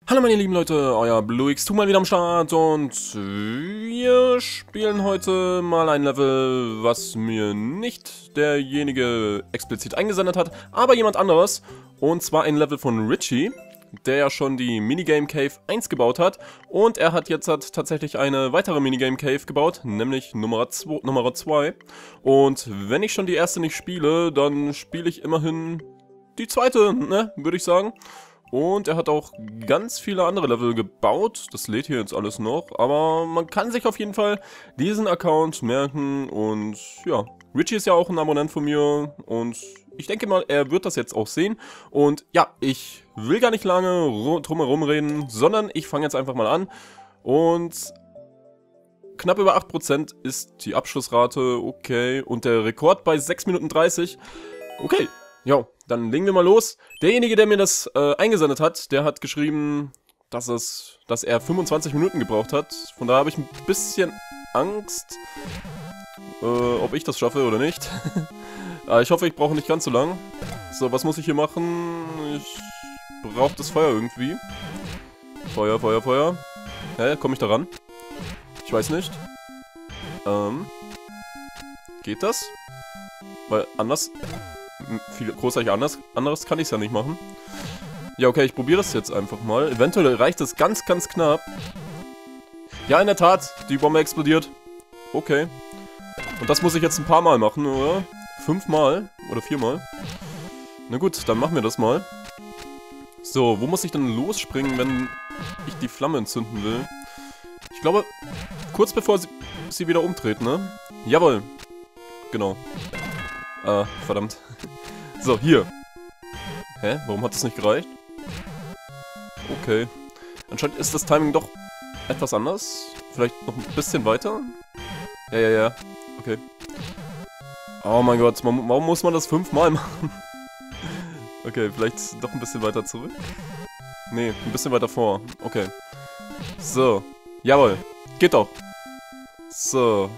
Hallo meine lieben Leute, euer BlueX2 mal wieder am Start und wir spielen heute mal ein Level, was mir nicht derjenige explizit eingesendet hat, aber jemand anderes, und zwar ein Level von Richie, der ja schon die Minigame Cave 1 gebaut hat, und er hat jetzt tatsächlich eine weitere Minigame Cave gebaut, nämlich Nummer 2, und wenn ich schon die erste nicht spiele, dann spiele ich immerhin die zweite, ne, würde ich sagen. Und er hat auch ganz viele andere Level gebaut. Das lädt hier jetzt alles noch. Aber man kann sich auf jeden Fall diesen Account merken. Und ja, Richie ist ja auch ein Abonnent von mir. Und ich denke mal, er wird das jetzt auch sehen. Und ja, ich will gar nicht lange drumherum reden, sondern ich fange jetzt einfach mal an. Und knapp über 8% ist die Abschlussrate. Okay. Und der Rekord bei 6 Minuten 30. Okay. Ja, dann legen wir mal los. Derjenige, der mir das eingesendet hat, der hat geschrieben, dass er 25 Minuten gebraucht hat. Von daher habe ich ein bisschen Angst, ob ich das schaffe oder nicht. Ich hoffe, ich brauche nicht ganz so lang. So, was muss ich hier machen? Ich brauche das Feuer irgendwie. Feuer, Feuer, Feuer. Hä, komme ich da ran? Ich weiß nicht. Geht das? Weil anders... Viel großartig anderes kann ich es ja nicht machen. Ja, okay, ich probiere das jetzt einfach mal. Eventuell reicht es ganz, ganz knapp. Ja, in der Tat, die Bombe explodiert. Okay. Und das muss ich jetzt ein paar Mal machen, oder? 5 Mal? Oder 4 Mal? Na gut, dann machen wir das mal. So, wo muss ich denn losspringen, wenn ich die Flamme entzünden will? Ich glaube, kurz bevor sie wieder umdreht, ne? Jawohl. Genau. Verdammt. So, hier. Hä? Warum hat das nicht gereicht? Okay. Anscheinend ist das Timing doch etwas anders. Vielleicht noch ein bisschen weiter? Ja. Okay. Oh mein Gott, warum muss man das 5 Mal machen? Okay, vielleicht doch ein bisschen weiter zurück? Nee, ein bisschen weiter vor. Okay. So. Jawohl. Geht doch. So.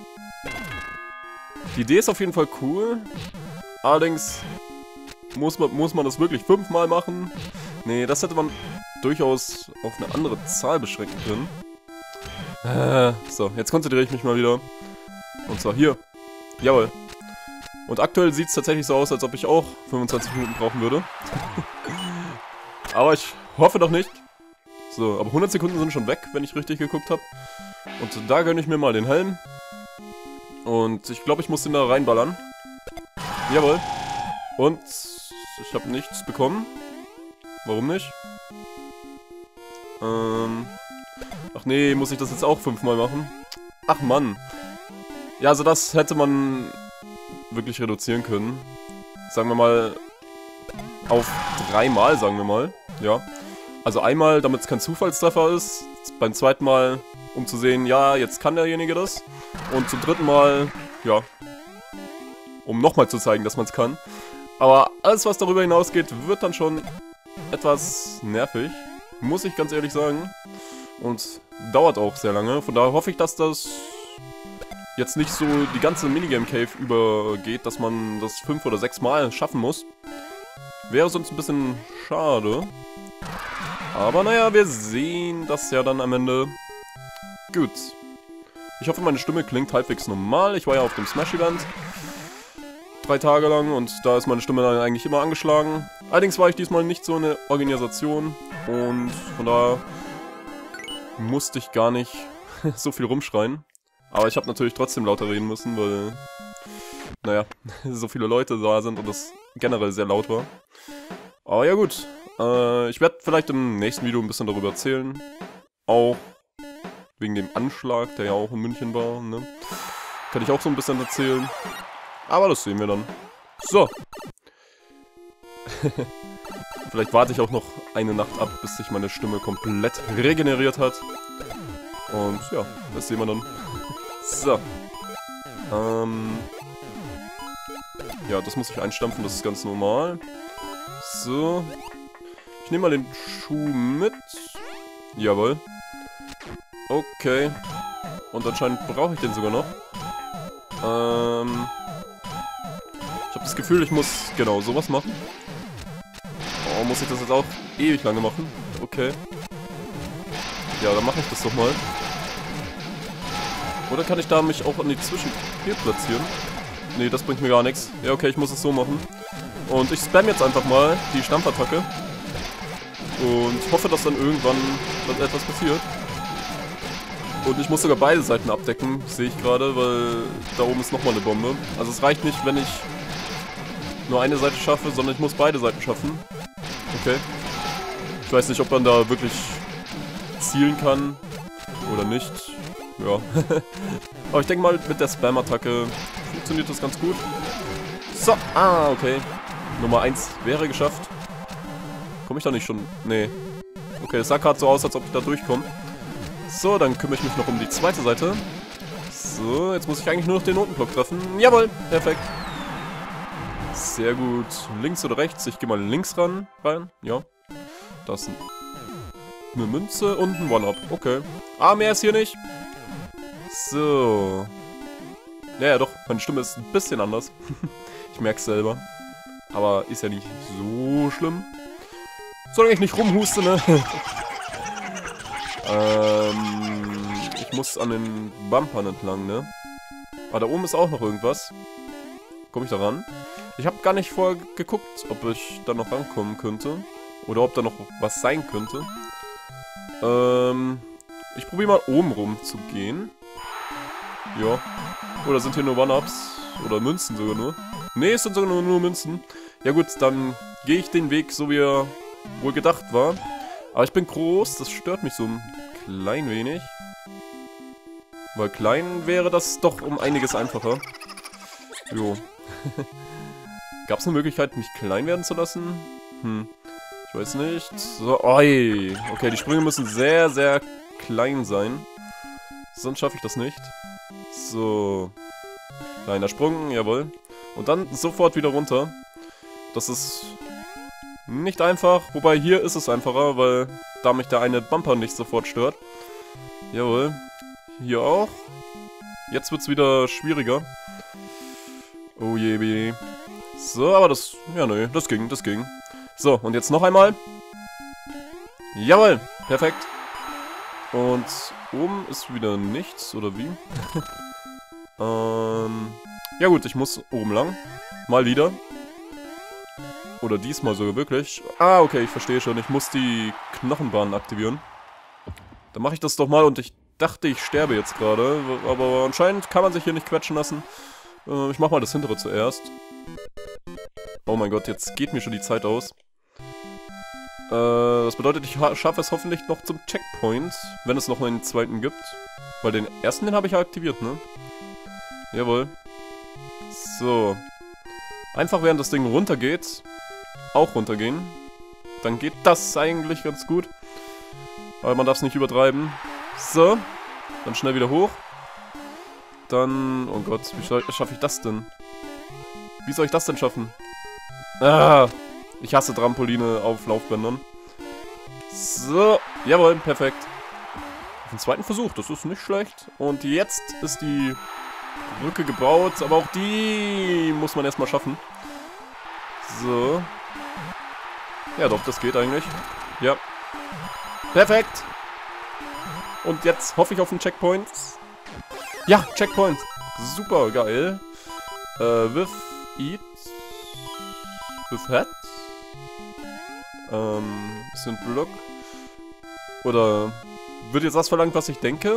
Die Idee ist auf jeden Fall cool. Allerdings muss man das wirklich 5 Mal machen. Nee, das hätte man durchaus auf eine andere Zahl beschränken können. So, jetzt konzentriere ich mich mal wieder. Und zwar hier. Jawohl. Und aktuell sieht es tatsächlich so aus, als ob ich auch 25 Minuten brauchen würde. Aber ich hoffe doch nicht. So, aber 100 Sekunden sind schon weg, wenn ich richtig geguckt habe. Und da gönne ich mir mal den Helm. Und ich glaube, ich muss den da reinballern. Jawohl. Und ich habe nichts bekommen. Warum nicht? Ach nee, muss ich das jetzt auch 5 Mal machen? Ach Mann. Ja, also das hätte man wirklich reduzieren können. Sagen wir mal auf 3 Mal, sagen wir mal. Ja. Also einmal, damit es kein Zufallstreffer ist. Beim zweiten Mal, um zu sehen, ja, jetzt kann derjenige das. Und zum dritten Mal, ja, um nochmal zu zeigen, dass man es kann. Aber alles, was darüber hinausgeht, wird dann schon etwas nervig. Muss ich ganz ehrlich sagen. Und dauert auch sehr lange. Von daher hoffe ich, dass das jetzt nicht so die ganze Minigame Cave übergeht, dass man das 5 oder 6 Mal schaffen muss. Wäre sonst ein bisschen schade. Aber naja, wir sehen das ja dann am Ende. Gut. Ich hoffe, meine Stimme klingt halbwegs normal. Ich war ja auf dem Smash-Event 3 Tage lang und da ist meine Stimme dann eigentlich immer angeschlagen. Allerdings war ich diesmal nicht so eine Organisation und von daher musste ich gar nicht so viel rumschreien. Aber ich habe natürlich trotzdem lauter reden müssen, weil, naja, so viele Leute da sind und das generell sehr laut war. Aber ja gut, ich werde vielleicht im nächsten Video ein bisschen darüber erzählen. Auch wegen dem Anschlag, der ja auch in München war, ne? Kann ich auch so ein bisschen erzählen. Aber das sehen wir dann. So. Vielleicht warte ich auch noch eine Nacht ab, bis sich meine Stimme komplett regeneriert hat. Und ja, das sehen wir dann. So. Ja, das muss ich einstampfen, das ist ganz normal. So. Ich nehme mal den Schuh mit. Jawohl. Okay. Und anscheinend brauche ich den sogar noch. Ich habe das Gefühl, ich muss genau sowas machen. Oh, muss ich das jetzt auch ewig lange machen? Okay. Ja, dann mache ich das doch mal. Oder kann ich da mich auch an die Zwischentür platzieren? Nee, das bringt mir gar nichts. Ja, okay, ich muss es so machen. Und ich spam jetzt einfach mal die Stampfattacke. Und hoffe, dass dann irgendwann etwas passiert. Und ich muss sogar beide Seiten abdecken, sehe ich gerade, weil da oben ist nochmal eine Bombe. Also es reicht nicht, wenn ich nur eine Seite schaffe, sondern ich muss beide Seiten schaffen. Okay. Ich weiß nicht, ob man da wirklich zielen kann oder nicht. Ja. Aber ich denke mal, mit der Spam-Attacke funktioniert das ganz gut. So, okay. Nummer 1 wäre geschafft. Komme ich da nicht schon? Nee. Okay, es sah gerade so aus, als ob ich da durchkomme. So, dann kümmere ich mich noch um die zweite Seite. So, jetzt muss ich eigentlich nur noch den Notenblock treffen. Jawohl, perfekt. Sehr gut. Links oder rechts? Ich gehe mal links rein. Ja. Da ist eine Münze und ein One-Up. Okay. Mehr ist hier nicht. So. Ja, doch. Meine Stimme ist ein bisschen anders. Ich merke es selber. Aber ist ja nicht so schlimm. Solange ich nicht rumhuste, ne? Ich muss an den Bumpern entlang, ne? Da oben ist auch noch irgendwas. Komme ich da ran? Ich habe gar nicht vorher geguckt, ob ich da noch rankommen könnte. Oder ob da noch was sein könnte. Ich probiere mal oben rum zu gehen. Ja. Oder sind hier nur One-Ups? Oder Münzen sogar nur? Ne, es sind sogar nur Münzen. Ja gut, dann gehe ich den Weg, so wie er wohl gedacht war. Aber ich bin groß, das stört mich so ein klein wenig. Weil klein wäre das doch um einiges einfacher. Jo. Gab es eine Möglichkeit, mich klein werden zu lassen? Ich weiß nicht. So, oi. Okay, die Sprünge müssen sehr, sehr klein sein. Sonst schaffe ich das nicht. So. Kleiner Sprung, jawohl. Und dann sofort wieder runter. Das ist nicht einfach. Wobei hier ist es einfacher, weil da mich der eine Bumper nicht sofort stört. Jawohl. Hier auch. Jetzt wird es wieder schwieriger. Oh je, je. So, aber das... Ja, nö, das ging. So, und jetzt noch einmal. Jawohl, perfekt. Und oben ist wieder nichts, oder wie? Ja gut, ich muss oben lang. Mal wieder. Oder diesmal sogar wirklich. Okay, ich verstehe schon. Ich muss die Knochenbahn aktivieren. Dann mache ich das doch mal und ich dachte, ich sterbe jetzt gerade. Aber anscheinend kann man sich hier nicht quetschen lassen. Ich mache mal das hintere zuerst. Oh mein Gott, jetzt geht mir schon die Zeit aus. Das bedeutet, ich schaffe es hoffentlich noch zum Checkpoint, wenn es noch einen zweiten gibt. Weil den ersten, den habe ich ja aktiviert, ne? Jawohl. So. Einfach während das Ding runtergeht, auch runtergehen. Dann geht das eigentlich ganz gut. Aber man darf es nicht übertreiben. So. Dann schnell wieder hoch. Dann... Oh Gott, wie schaffe ich das denn? Wie soll ich das denn schaffen? Ich hasse Trampoline auf Laufbändern. So, jawohl, perfekt. Auf den zweiten Versuch, das ist nicht schlecht. Und jetzt ist die Brücke gebaut, aber auch die muss man erstmal schaffen. So. Ja doch, das geht eigentlich. Ja. Perfekt. Und jetzt hoffe ich auf einen Checkpoint. Ja, Checkpoint. Super, geil. With Eat. With Hat. Bisschen Block. Oder wird jetzt das verlangt, was ich denke?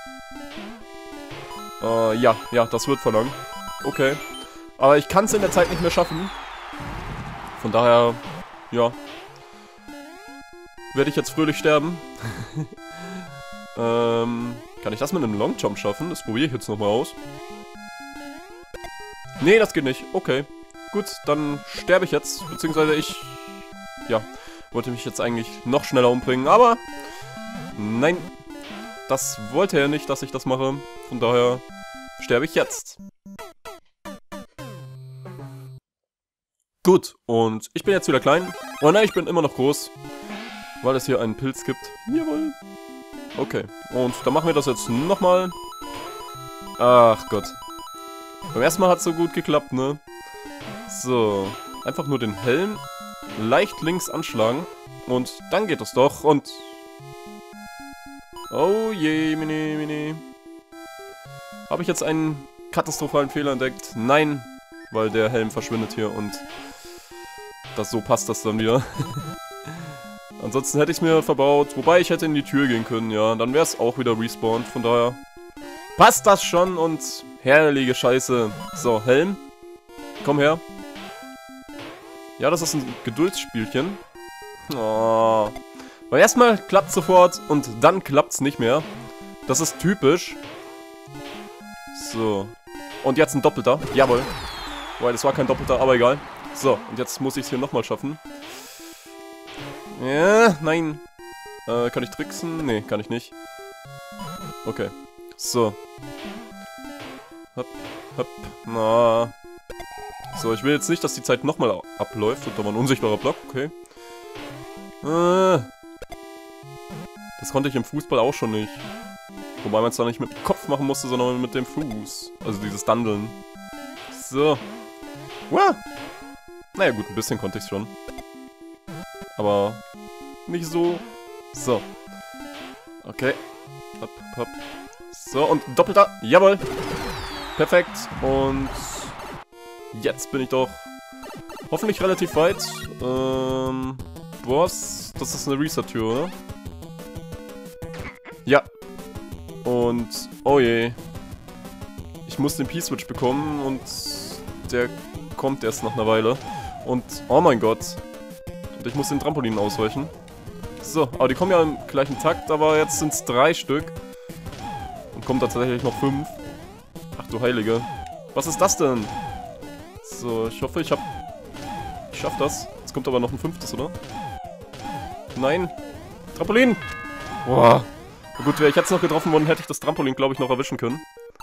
Ja, das wird verlangt. Okay. Aber ich kann es in der Zeit nicht mehr schaffen. Von daher, ja. Werde ich jetzt fröhlich sterben. Kann ich das mit einem Longjump schaffen? Das probiere ich jetzt nochmal aus. Nee, das geht nicht. Okay. Gut, dann sterbe ich jetzt. Beziehungsweise ich... Ja, wollte mich jetzt eigentlich noch schneller umbringen. Aber... Nein. Das wollte er nicht, dass ich das mache. Von daher sterbe ich jetzt. Gut, und ich bin jetzt wieder klein. Oh nein, ich bin immer noch groß. Weil es hier einen Pilz gibt. Jawohl. Okay, und dann machen wir das jetzt nochmal. Ach Gott. Beim ersten Mal hat es so gut geklappt, ne? So, einfach nur den Helm leicht links anschlagen. Und dann geht es doch. Und Oh je, mini. Habe ich jetzt einen katastrophalen Fehler entdeckt? Nein, weil der Helm verschwindet hier und so passt das dann wieder. Ansonsten hätte ich es mir verbaut, wobei ich hätte in die Tür gehen können, ja. Dann wäre es auch wieder respawned, von daher passt das schon und herrliche Scheiße. So, Helm, komm her. Ja, das ist ein Geduldsspielchen. Oh. Weil erstmal klappt sofort und dann klappt's nicht mehr. Das ist typisch. So. Und jetzt ein Doppelter. Jawohl. Weil das war kein Doppelter, aber egal. So, und jetzt muss ich es hier nochmal schaffen. Ja, nein. Kann ich tricksen? Nee, kann ich nicht. Okay. So. Hopp, hopp. Na. So, ich will jetzt nicht, dass die Zeit nochmal abläuft. Und da war ein unsichtbarer Block, okay. Das konnte ich im Fußball auch schon nicht. Wobei man es da nicht mit dem Kopf machen musste, sondern mit dem Fuß. Also dieses Dandeln. So. Wow. Naja gut, ein bisschen konnte ich es schon. Aber nicht so. So. Okay. Hopp, hopp. So, und doppelter. Jawohl. Perfekt. Und jetzt bin ich doch hoffentlich relativ weit. Was? Das ist eine Reset-Tür, oder? Ja. Und, oh je. Ich muss den P-Switch bekommen und der kommt erst nach einer Weile. Und, oh mein Gott. Und ich muss den Trampolin ausweichen. So, aber die kommen ja im gleichen Takt, aber jetzt sind es 3 Stück. Und kommt tatsächlich noch 5. Ach du Heilige. Was ist das denn? So, ich hoffe, ich schaff das. Jetzt kommt aber noch ein 5. oder? Nein. Trampolin! Boah. Na gut, wäre ich jetzt noch getroffen worden, hätte ich das Trampolin, glaube ich, noch erwischen können.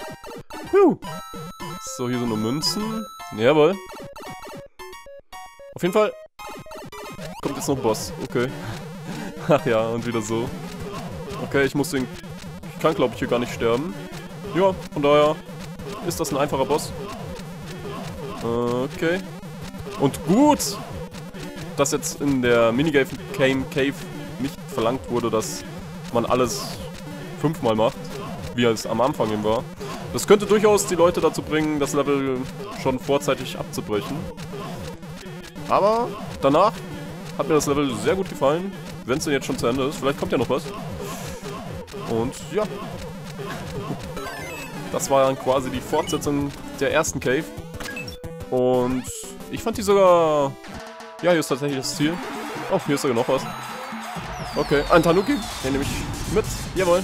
So, hier sind nur Münzen. Jawohl. Auf jeden Fall kommt jetzt noch ein Boss. Okay. Ach ja, und wieder so. Okay, ich kann, glaube ich, hier gar nicht sterben. Ja, von daher ist das ein einfacher Boss. Okay. Und gut, dass jetzt in der Minigame Cave nicht verlangt wurde, dass man alles 5-mal macht, wie es am Anfang eben war. Das könnte durchaus die Leute dazu bringen, das Level schon vorzeitig abzubrechen. Aber danach hat mir das Level sehr gut gefallen, wenn es denn jetzt schon zu Ende ist. Vielleicht kommt ja noch was. Und ja. Das war dann quasi die Fortsetzung der ersten Cave. Und ich fand die sogar... Ja, hier ist tatsächlich das Ziel. Oh, hier ist sogar noch was. Okay, ein Tanuki. Den nehme ich mit. Jawohl.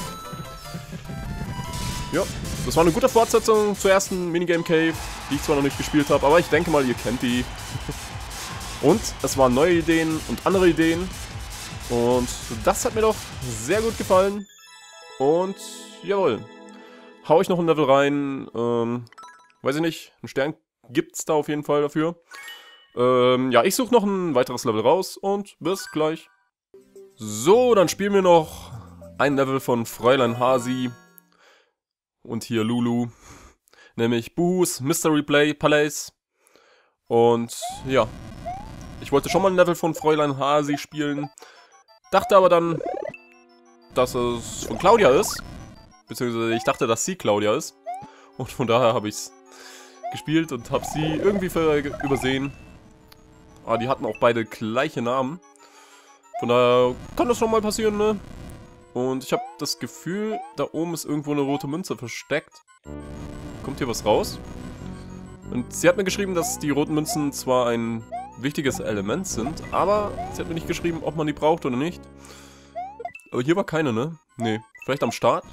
Ja, das war eine gute Fortsetzung zur ersten Minigame Cave, die ich zwar noch nicht gespielt habe, aber ich denke mal, ihr kennt die. Und es waren neue Ideen und andere Ideen. Und das hat mir doch sehr gut gefallen. Und jawohl. Hau ich noch ein Level rein. Weiß ich nicht. Einen Stern gibt's da auf jeden Fall dafür. Ja, ich suche noch ein weiteres Level raus und bis gleich. So, dann spielen wir noch ein Level von Fräulein Hasi. Und hier Lulu. Nämlich Buhus Mystery Palace. Und ja. Ich wollte schon mal ein Level von Fräulein Hasi spielen. Dachte aber dann, dass es von Claudia ist. Beziehungsweise ich dachte, dass sie Claudia ist. Und von daher habe ich es gespielt und habe sie irgendwie übersehen. Ah, die hatten auch beide gleiche Namen. Von daher kann das schon mal passieren, ne? Und ich habe das Gefühl, da oben ist irgendwo eine rote Münze versteckt. Kommt hier was raus? Und sie hat mir geschrieben, dass die roten Münzen zwar ein wichtiges Element sind, aber sie hat mir nicht geschrieben, ob man die braucht oder nicht. Aber hier war keine, ne? Nee. Vielleicht am Start?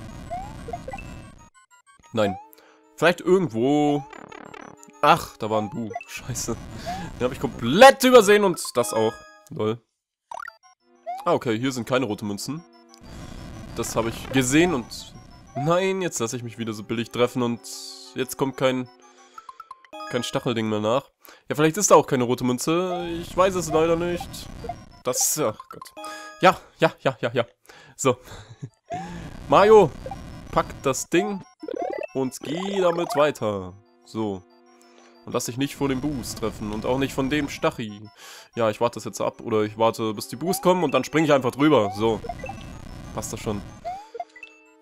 Nein. Vielleicht irgendwo... Ach, da war ein Bu. Scheiße. Den habe ich komplett übersehen und das auch. Lol. Ah, okay, hier sind keine roten Münzen. Das habe ich gesehen und... Nein, jetzt lasse ich mich wieder so billig treffen und jetzt kommt kein Stachelding mehr nach. Ja, vielleicht ist da auch keine rote Münze. Ich weiß es leider nicht. Das... Ach Gott. Ja. So. Mario, pack das Ding und geh damit weiter. So. Und lass dich nicht vor dem Boost treffen und auch nicht von dem Stachi. Ja, ich warte das jetzt ab oder ich warte, bis die Boost kommen und dann springe ich einfach drüber. So. Passt das schon.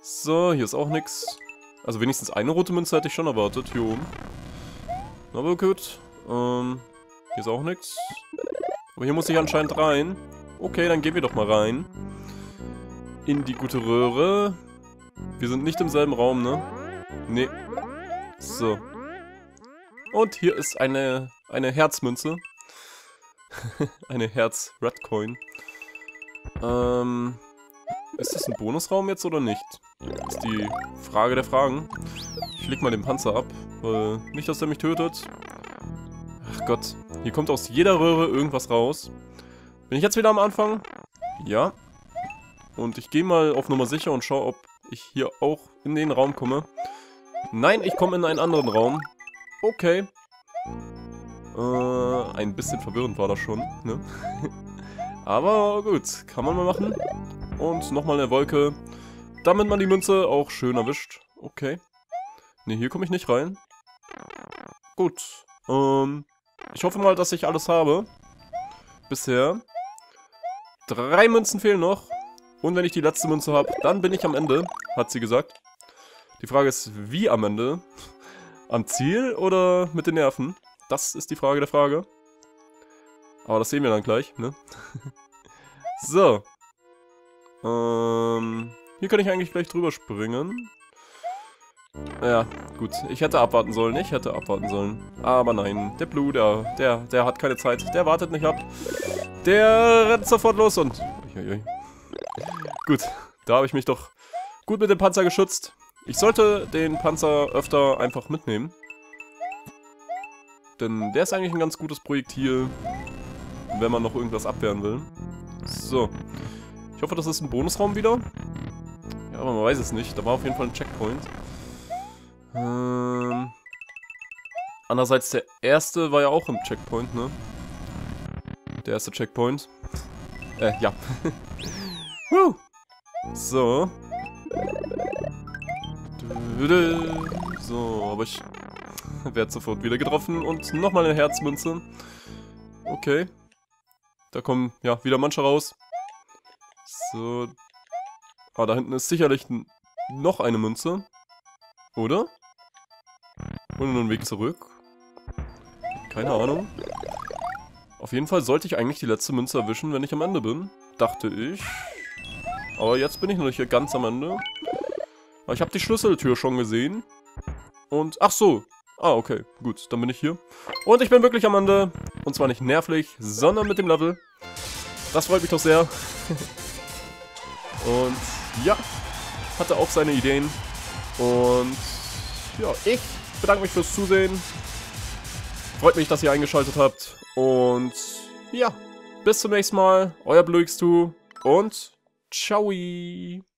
So, hier ist auch nichts. Also wenigstens eine rote Münze hätte ich schon erwartet, hier oben. Aber gut. Hier ist auch nichts. Aber hier muss ich anscheinend rein. Okay, dann gehen wir doch mal rein. In die gute Röhre. Wir sind nicht im selben Raum, ne? Nee. So. Und hier ist eine Herzmünze. Eine Herz-Red-Coin. Ist das ein Bonusraum jetzt oder nicht? Das ist die Frage der Fragen. Ich leg mal den Panzer ab. Nicht, dass der mich tötet. Ach Gott. Hier kommt aus jeder Röhre irgendwas raus. Bin ich jetzt wieder am Anfang? Ja. Und ich gehe mal auf Nummer sicher und schaue, ob ich hier auch in den Raum komme. Nein, ich komme in einen anderen Raum. Okay. Ein bisschen verwirrend war das schon, ne? Aber gut, kann man mal machen. Und nochmal eine Wolke, damit man die Münze auch schön erwischt. Okay. Ne, hier komme ich nicht rein. Gut. Ich hoffe mal, dass ich alles habe. Bisher. 3 Münzen fehlen noch. Und wenn ich die letzte Münze habe, dann bin ich am Ende, hat sie gesagt. Die Frage ist, wie am Ende? Am Ziel oder mit den Nerven? Das ist die Frage der Frage. Aber das sehen wir dann gleich, ne? So. Hier kann ich eigentlich gleich drüber springen. Ja, gut. Ich hätte abwarten sollen. Aber nein. Der Blue, der hat keine Zeit. Der wartet nicht ab. Der rennt sofort los und... Uiuiui. Gut. Da habe ich mich doch gut mit dem Panzer geschützt. Ich sollte den Panzer öfter einfach mitnehmen. Denn der ist eigentlich ein ganz gutes Projektil, wenn man noch irgendwas abwehren will. So. Ich hoffe, das ist ein Bonusraum wieder. Ja, aber man weiß es nicht. Da war auf jeden Fall ein Checkpoint. Andererseits, der erste war ja auch im Checkpoint, ne? Der erste Checkpoint. Ja. So. So, aber ich werde sofort wieder getroffen und nochmal eine Herzmünze. Okay. Da kommen, ja, wieder manche raus. So. Ah, da hinten ist sicherlich noch eine Münze. Oder? Und einen Weg zurück. Keine Ahnung. Auf jeden Fall sollte ich eigentlich die letzte Münze erwischen, wenn ich am Ende bin. Dachte ich. Aber jetzt bin ich noch nicht ganz am Ende. Aber ich habe die Schlüsseltür schon gesehen. Und, ach so. Ah, okay. Gut, dann bin ich hier. Und ich bin wirklich am Ende. Und zwar nicht nervlich, sondern mit dem Level. Das freut mich doch sehr. Und ja, hatte auch seine Ideen. Und ja, ich bedanke mich fürs Zusehen. Freut mich, dass ihr eingeschaltet habt. Und ja, bis zum nächsten Mal. Euer BlueX2 und ciao.